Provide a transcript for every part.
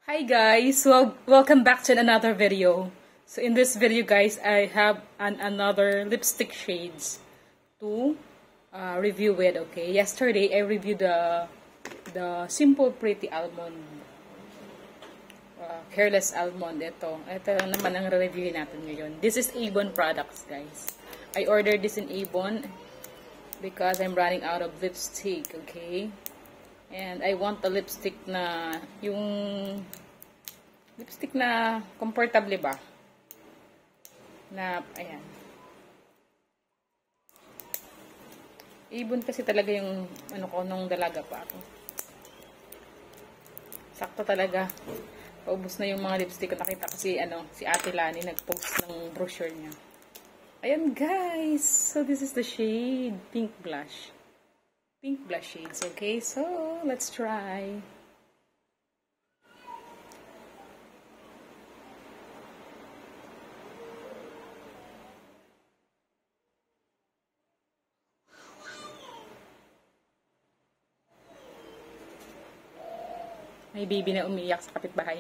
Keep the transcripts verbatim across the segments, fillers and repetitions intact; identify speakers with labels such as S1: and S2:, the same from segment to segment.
S1: Hi guys, well, welcome back to another video. So in this video guys, I have an another lipstick shades to uh, review with. Okay, yesterday I reviewed the the Simple Pretty Almond, uh, Careless Almond. Ito, ito naman ang review natin ngayon. This is Avon products guys. I ordered this in Avon because I'm running out of lipstick. Okay. And I want the lipstick na, yung lipstick na comfortable ba? Na, ayan. Ibon kasi talaga yung, ano ko, nung dalaga pa ako. Sakto talaga. Paubos na yung mga lipstick ko. Nakita kasi, ano, si Ate Lani nag-post ng brochure niya. Ayan guys! So this is the shade, Pink Blush. Pink blush shades, okay? So, let's try. May baby na umiiyak sa kapitbahay.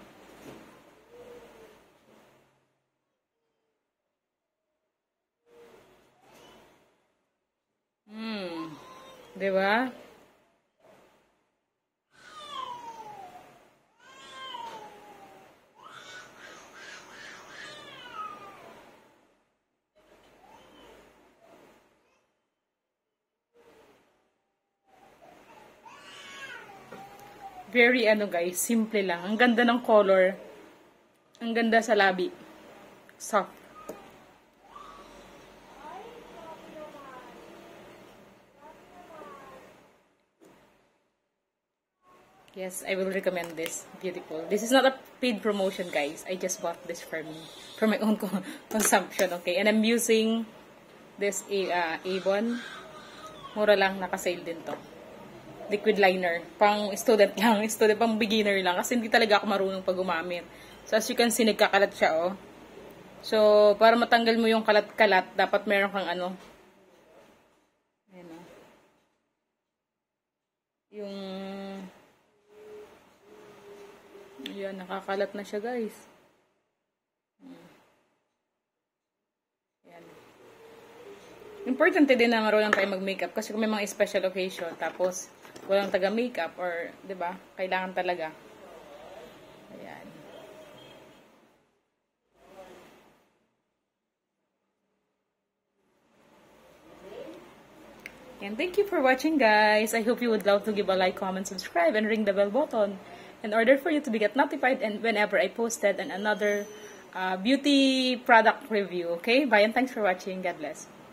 S1: Hmm. Diba? Very ano guys, simple lang. Ang ganda ng color. Ang ganda sa labi. Soft. Yes, I will recommend this. Beautiful. This is not a paid promotion, guys. I just bought this for me. For my own consumption, okay? And I'm using this uh, Avon. Mura lang, naka-sale din to. Liquid liner. Pang student lang. Student, pang beginner lang. Kasi hindi talaga ako marunong pag gumamit. So, as you can see, nagkakalat siya, oh. So, para matanggal mo yung kalat-kalat, dapat meron kang ano. Ayan, oh. Yung... Ayan, nakakalat na siya guys. Ayan. Importante din na marunong tayo mag-makeup kasi kung may mga special occasion tapos walang taga-makeup or, di ba, kailangan talaga. Ayan. And thank you for watching guys. I hope you would love to give a like, comment, subscribe, and ring the bell button in order for you to be get notified and whenever I posted and another uh, beauty product review. Okay? Bye and thanks for watching. God bless.